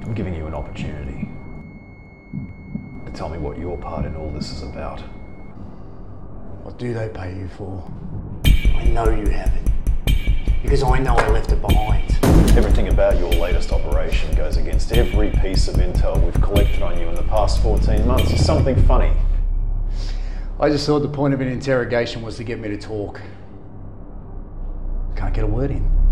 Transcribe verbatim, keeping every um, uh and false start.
I'm giving you an opportunity to tell me what your part in all this is about. What do they pay you for? I know you haven't, because I know I left it behind. Everything about your latest operation goes against every piece of intel we've collected on you in the past fourteen months. Is something funny? I just thought the point of an interrogation was to get me to talk. Can't get a word in.